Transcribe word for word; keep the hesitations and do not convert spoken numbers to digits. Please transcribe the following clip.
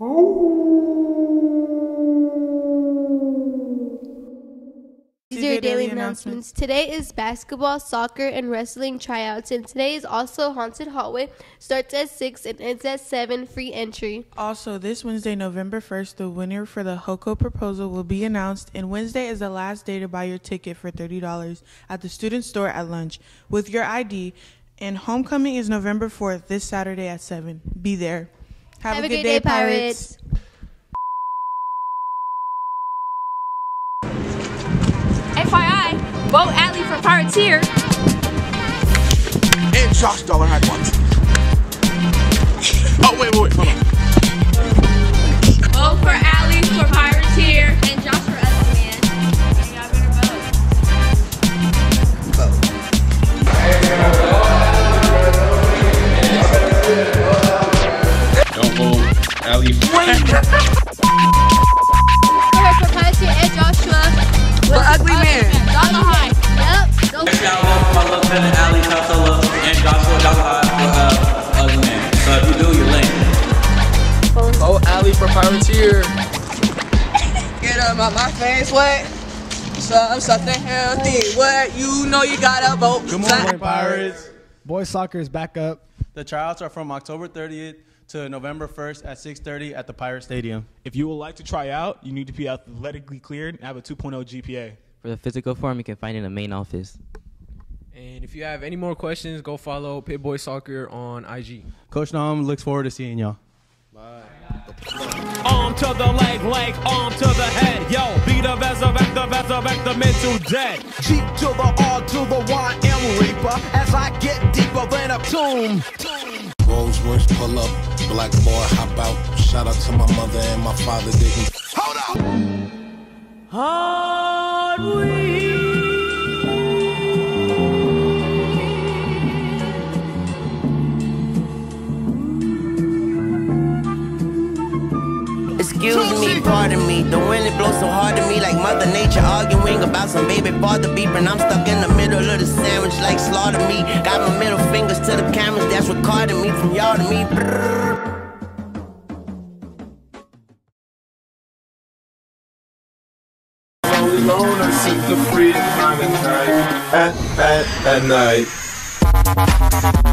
These are your daily announcements. Today is basketball, soccer, and wrestling tryouts, and today is also Haunted Hallway. Starts at six and ends at seven, free entry. Also, this Wednesday, November first, the winner for the HOCO proposal will be announced, and Wednesday is the last day to buy your ticket for thirty dollars at the student store at lunch with your I D, and homecoming is November fourth, this Saturday at seven. Be there. Have, Have a, a good great day, day, Pirates. Pirates. F Y I, vote Allie for Pirateer. And Josh Dollar had one. Oh, wait, wait, wait, hold on. Vote for Allie for Pirateer. And Josh for Other Man. And y'all better vote. Don't vote Allie. For Pirateer and Joshua. The ugly man. Dollar High. Yep. Don't Next y'all vote for my lieutenant Ali Tatola and Joshua Dollar High for uh, Ugly Man. So if you do, you're lame. Vote Allie for Pirateer. Get up, my, my face wet. Some something healthy. What you know you gotta vote. Good morning, Pirates. Boys soccer is back up. The tryouts are from October thirtieth to November first at six thirty at the Pirate Stadium. If you would like to try out, you need to be athletically cleared and have a two point oh G P A. For the physical form, you can find it in the main office. And if you have any more questions, go follow Pit Boy Soccer on I G. Coach Nam looks forward to seeing y'all. Bye. Arm to the leg, leg, arm to the head. Yo, be the resurrect, the resurrect the mental dead. G to the R to the Y M Reaper as I get deeper than a tomb. Rolls Royce pull up, black boy hop out. Shout out to my mother and my father didn't. Hold up! Hard we. Excuse me, pardon me. The wind it blows so hard to me, like Mother Nature arguing about some baby father beeping. I'm stuck in the middle of the sandwich, like slaughter me. Got my middle fingers to the cameras that's recording me from y'all to me. Brrr. Alone, I seem to free at night, at, at, at night.